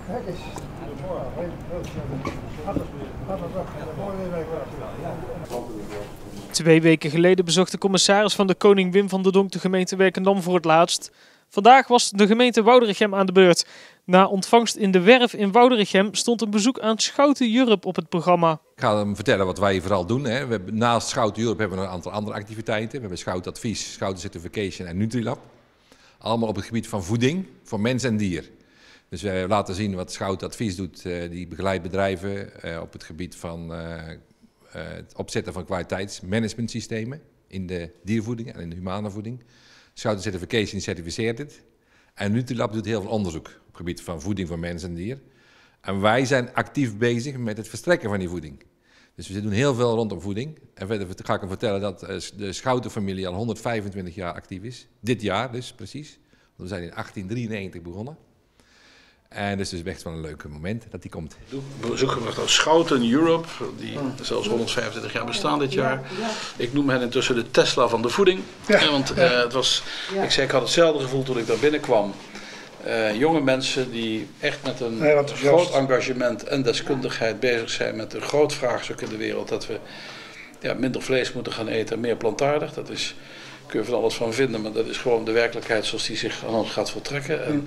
Twee weken geleden bezocht de commissaris van de Koning Wim van der Donk de gemeente Werkendam voor het laatst. Vandaag was de gemeente Woudrichem aan de beurt. Na ontvangst in de Werf in Woudrichem stond een bezoek aan Schouten Europe op het programma. Ik ga hem vertellen wat wij vooral doen. Hè. Naast Schouten Europe hebben we een aantal andere activiteiten. We hebben Schouten Advies, Schouten Certification en Nutrilab. Allemaal op het gebied van voeding voor mens en dier. Dus we laten zien wat Schouten Advies doet. Die begeleidt bedrijven op het gebied van het opzetten van kwaliteitsmanagementsystemen in de diervoeding en in de humane voeding. Schouten Certification certificeert het. En Nutrilab doet heel veel onderzoek op het gebied van voeding voor mens en dier. En wij zijn actief bezig met het verstrekken van die voeding. Dus we doen heel veel rondom voeding. En verder ga ik hem vertellen dat de Schouten-familie al 125 jaar actief is. Dit jaar dus precies. We zijn in 1893 begonnen. En dus het is echt wel een leuk moment dat die komt. Bezoek gebracht aan Schouten Europe, die zelfs 125 jaar bestaan dit jaar. Ik noem hen intussen de Tesla van de voeding. Ja. Want het was, ik had hetzelfde gevoel toen ik daar binnenkwam. Jonge mensen die echt met een groot engagement en deskundigheid bezig zijn met een groot vraagstuk in de wereld. Dat we minder vlees moeten gaan eten en meer plantaardig. Dat is, kun je van alles van vinden, maar dat is gewoon de werkelijkheid zoals die zich aan ons gaat voltrekken. En,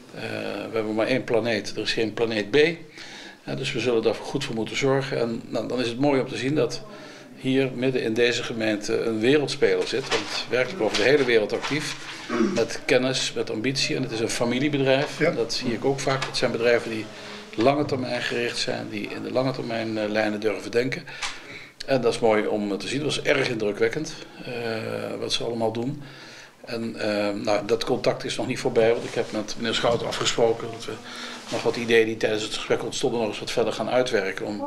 we hebben maar één planeet, er is geen planeet B. Dus we zullen daar goed voor moeten zorgen. En dan is het mooi om te zien dat hier midden in deze gemeente een wereldspeler zit. Want werkelijk over de hele wereld actief. Met kennis, met ambitie. En het is een familiebedrijf. Ja. Dat zie ik ook vaak. Het zijn bedrijven die lange termijn gericht zijn. Die in de lange termijn lijnen durven denken. En dat is mooi om te zien. Dat is erg indrukwekkend wat ze allemaal doen. En dat contact is nog niet voorbij, want ik heb met meneer Schouten afgesproken dat we nog wat ideeën die tijdens het gesprek ontstonden nog eens wat verder gaan uitwerken.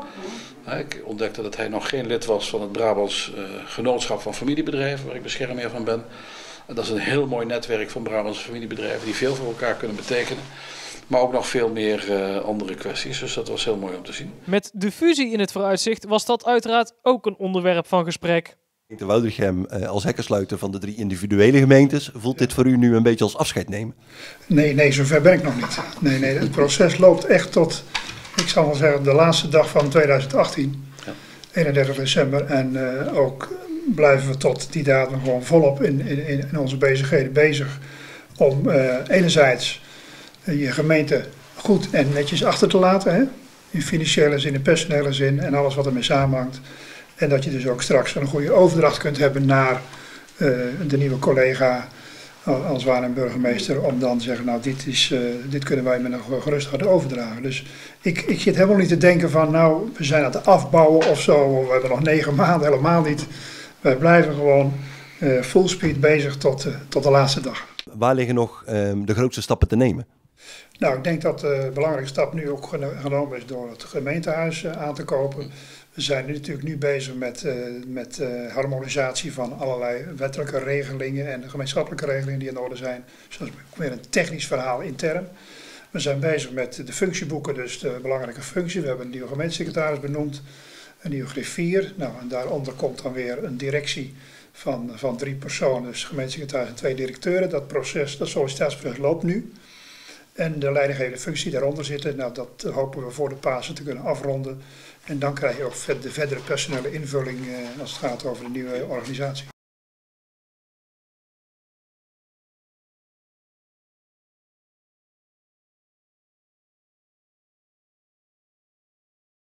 Ik ontdekte dat hij nog geen lid was van het Brabants Genootschap van Familiebedrijven, waar ik beschermheer van ben. En dat is een heel mooi netwerk van Brabantse familiebedrijven die veel voor elkaar kunnen betekenen. Maar ook nog veel meer andere kwesties, dus dat was heel mooi om te zien. Met de fusie in het vooruitzicht was dat uiteraard ook een onderwerp van gesprek. De Woudrichem als hekkensluiter van de 3 individuele gemeentes, voelt dit voor u nu een beetje als afscheid nemen? Nee, zover ben ik nog niet. Nee, het proces loopt echt tot, ik zal wel zeggen, de laatste dag van 2018, 31 december. En ook blijven we tot die datum gewoon volop in onze bezigheden bezig om enerzijds je gemeente goed en netjes achter te laten, hè? In financiële zin, in personele zin en alles wat ermee samenhangt. En dat je dus ook straks een goede overdracht kunt hebben naar de nieuwe collega als waarnemburgemeester. Om dan te zeggen, nou dit kunnen wij met een gerust hart overdragen. Dus ik zit helemaal niet te denken van nou we zijn aan het afbouwen of zo. Of we hebben nog 9 maanden, helemaal niet. Wij blijven gewoon full speed bezig tot de laatste dag. Waar liggen nog de grootste stappen te nemen? Nou, ik denk dat de belangrijke stap nu ook genomen is door het gemeentehuis aan te kopen. We zijn natuurlijk nu bezig met harmonisatie van allerlei wettelijke regelingen en gemeenschappelijke regelingen die in orde zijn. Dus dat is weer een technisch verhaal intern. We zijn bezig met de functieboeken, dus de belangrijke functie. We hebben een nieuwe gemeentesecretaris benoemd, een nieuwe griffier. Nou, en daaronder komt dan weer een directie van 3 personen, dus gemeentesecretaris en 2 directeuren. Dat sollicitatieproces loopt nu. En de leidinggevende functie daaronder zitten, nou, dat hopen we voor de Pasen te kunnen afronden. En dan krijg je ook de verdere personele invulling als het gaat over de nieuwe organisatie.